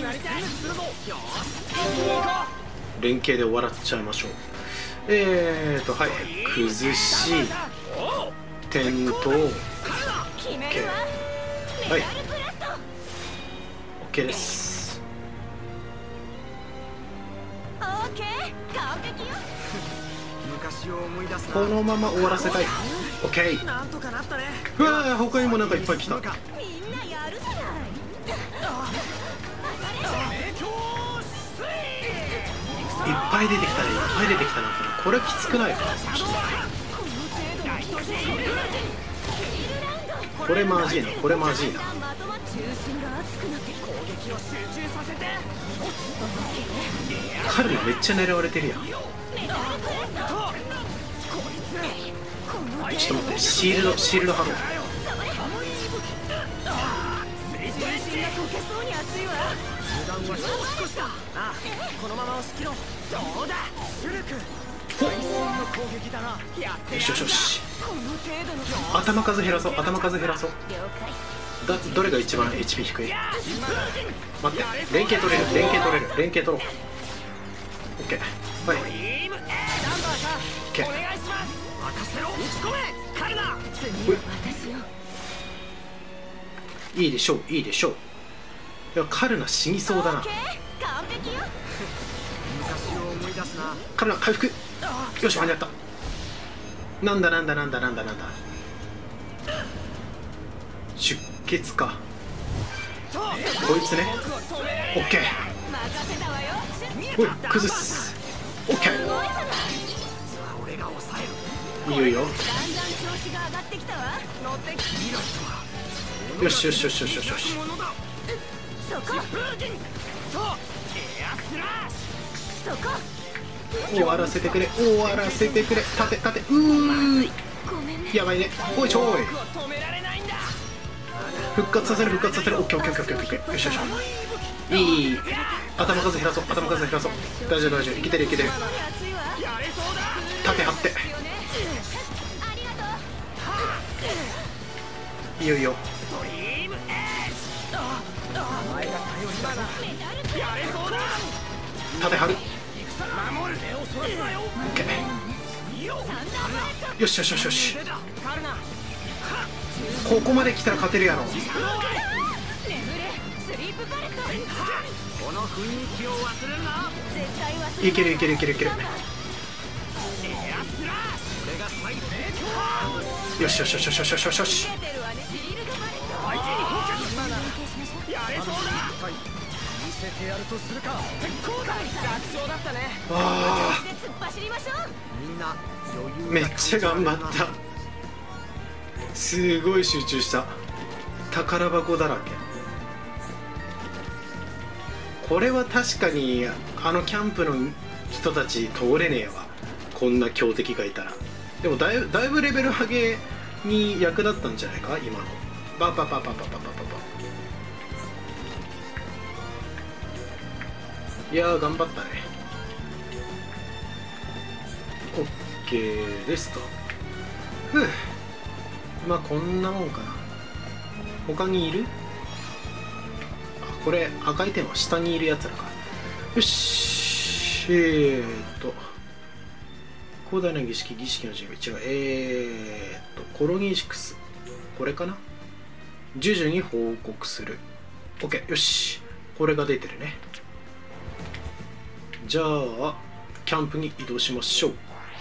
連携で終わらっちゃいましょう。えーとはい崩し転倒 OK はい OK です。このまま終わらせたい。 OK。 うわー他にもなんかいっぱい来た。いっぱい出てきたね。いっぱい出てきたな。これきつくないか。これマジいな。これマジいな。カルマめっちゃ狙われてるやん。ちょっと待って、シールドシールド貼ろう。 このまま押し切ろう。どうだシュルク。 よしよしよし。頭数減らそう。頭数減らそう。だどれが一番 エイチピー 低い。待って連携取れる連携取れる連携取ろう。 OK はい OK。 いいでしょういいでしょう。いやカルナ死にそうだな。カルナ回復。よし間に合った。なんだなんだなんだなんだなんだ。出血か。こいつね。 OK。 おい崩す。 OK。 いいよいいよ。よしよしよしよしよしよし。終わらせてくれ終わらせてくれ。立て立て。うーやばいね。おいちょい復活させる復活させる。オッケーオッケーオッケーオッケー。よしよしいい。頭数減らそう頭数減らそう。大丈夫大丈夫いけてるいけてる。盾張っていいよいいよ。盾張る。OK。 よしよしよしよし。ここまで来たら勝てるやろ。いけるいけるいけるいける。よしよしよしよしよしよしよしよし。 せてやるとするか。 鉄鋼だ。楽勝だったね。 あ突っ走りましょう。 みんな余裕ーめっちゃ頑張った。すごい集中した。宝箱だらけ。これは確かにあのキャンプの人たち通れねえわ、こんな強敵がいたら。でもだいぶだいぶレベル上げに役立ったんじゃないか今の。バパパパパパパパパ。いやー頑張ったね。オッケーですと。ふう、まあこんなもんかな。他にいる？あ、これ赤い点は下にいるやつらか。よし、えーっと広大な儀式、儀式の準備、違う、えーっとコロニーシックス、これかな。ジュジュに報告する。 OK、 よし、これが出てるね。じゃあキャンプに移動しましょう。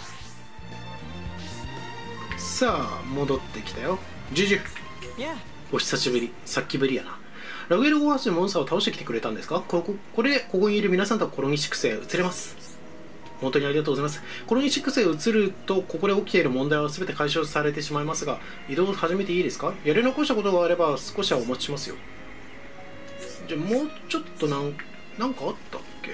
さあ戻ってきたよ。ジュジュ、お久しぶり。さっきぶりやな。ラグエルゴーハスのモンスターを倒してきてくれたんですか？こここれでここにいる皆さんとコロニーシックスへ移れます。本当にありがとうございます。コロニーシックスへ移るとここで起きている問題は全て解消されてしまいますが、移動を始めていいですか？やり残したことがあれば少しはお待ちしますよ。じゃあもうちょっとなんなんかあったっけ？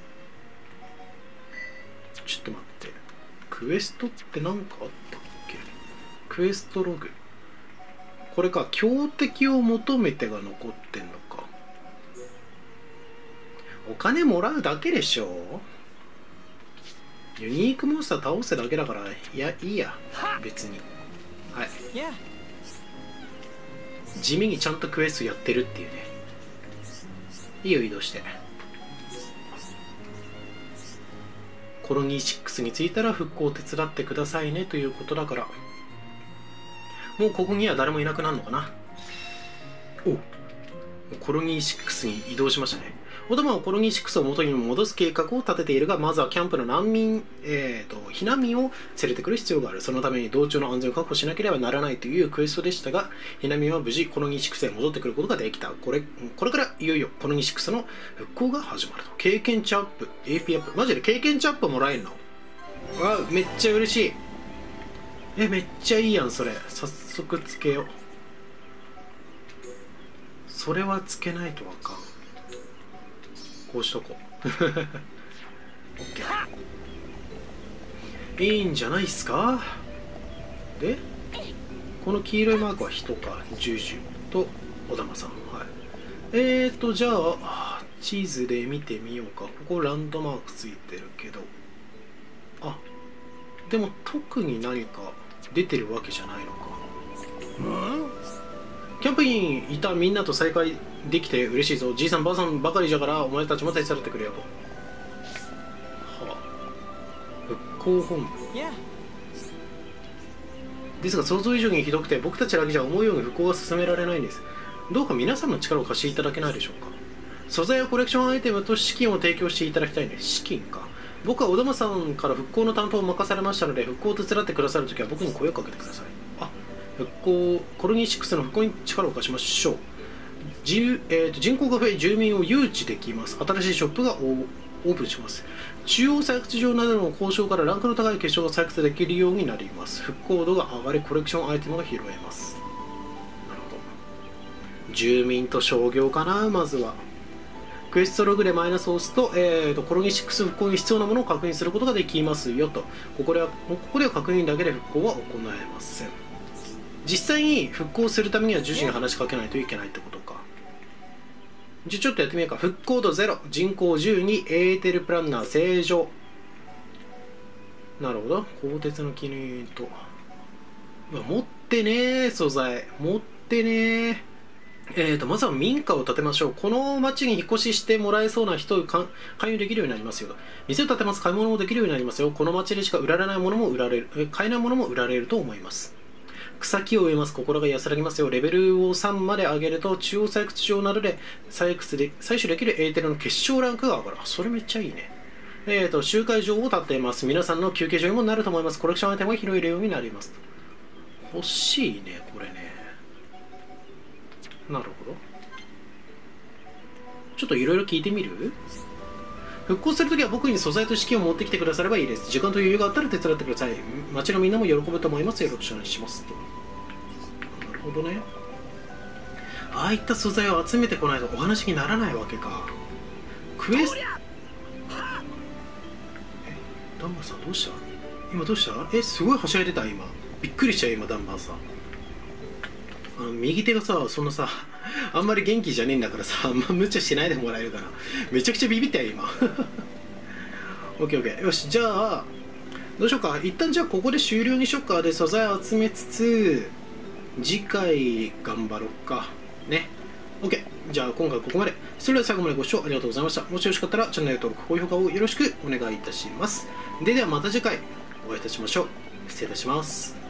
ちょっと待って、クエストって何かあったっけ？クエストログ、これか。強敵を求めてが残ってんのか。お金もらうだけでしょ。ユニークモンスター倒せだけだから、いやいいや別に。はい、地味にちゃんとクエストやってるっていうね。いいよ、移動して。コロニーシックスに着いたら復興を手伝ってくださいねということだから、もうここには誰もいなくなるのかな。お、コロニーシックスに移動しましたね。オドマはコロニーシックスを元に戻す計画を立てているが、まずはキャンプの難民、えーと、避難民を連れてくる必要がある。そのために道中の安全を確保しなければならないというクエストでしたが、避難民は無事コロニーシックスへ戻ってくることができた。これ、これからいよいよコロニーシックスの復興が始まると。経験値アップ、 エーピー アップ。マジで経験値アップもらえるの？わ、めっちゃ嬉しい。え、めっちゃいいやんそれ。早速つけよう。それはつけないとあかん。こうしとこう。OK、 いいんじゃないっすか。でこの黄色いマークは人か。ジュジュと小玉さん。はい、えーとじゃあ地図で見てみようか。ここランドマークついてるけど、あ、でも特に何か出てるわけじゃないのか。うんキャンプインいたみんなと再会できて嬉しいぞ。じいさんばあさんばかりじゃからお前たちも手伝ってくれよと。はあ、復興本部ですが想像以上にひどくて僕たちだけじゃ思うように復興が進められないんです。どうか皆さんの力を貸していただけないでしょうか。素材やコレクションアイテムと資金を提供していただきたいね。資金か。僕は小玉さんから復興の担当を任されましたので、復興を手伝ってくださるときは僕に声をかけてください。あ、復興、コロニーシックスの復興に力を貸しましょう。自、えー、と人口が増え住民を誘致できます。新しいショップがオープンします。中央採掘場などの交渉からランクの高い結晶が採掘できるようになります。復興度が上がりコレクションアイテムが拾えます。なるほど。住民と商業かな。まずはクエストログでマイナスを押すと、えー、とコロニーシックス復興に必要なものを確認することができますよと。ここではここでは確認だけで復興は行えません。実際に復興するためには樹脂に話しかけないといけないってことか。じゃあちょっとやってみようか。復興度ゼロ、人口じゅうに、エーテルプランナー正常。なるほど。鋼鉄の記念と、うわ持ってねー。素材持ってねー。えーとまずは民家を建てましょう。この町に引っ越ししてもらえそうな人を勧誘できるようになりますよ。店を建てます。買い物もできるようになりますよ。この町でしか売られないものも売られる、買えないものも売られると思います。草木を植えます。心が安らぎますよ。レベルをさんまで上げると中央採掘場などで採掘で採取できるエーテルの結晶ランクが上がる。それめっちゃいいね。えーと集会場を建てます。皆さんの休憩所にもなると思います。コレクションアイテムが拾えるようになります。欲しいねこれね。なるほど。 ちょっといろいろ聞いてみる？復興するときは僕に素材と資金を持ってきてくださればいいです。時間と余裕があったら手伝ってください。町のみんなも喜ぶと思います。よろしくお願いしますと。なるほどね。ああいった素材を集めてこないとお話にならないわけか。クエスト、え、ダンバーさんどうした？今どうした？え、すごいはしゃいでた今。びっくりしちゃう今、ダンバーさん。あの右手がさ、そんなさ、あんまり元気じゃねえんだからさ、あんま無茶しないでもらえるから。めちゃくちゃビビったよ今。オッケーオッケー。よし、じゃあどうしようか。一旦じゃあここで終了にしよっか。で、素材を集めつつ次回頑張ろうかね。 OK、 じゃあ今回はここまで。それでは最後までご視聴ありがとうございました。もしよろしかったらチャンネル登録、高評価をよろしくお願いいたします。ではまた次回お会いいたしましょう。失礼いたします。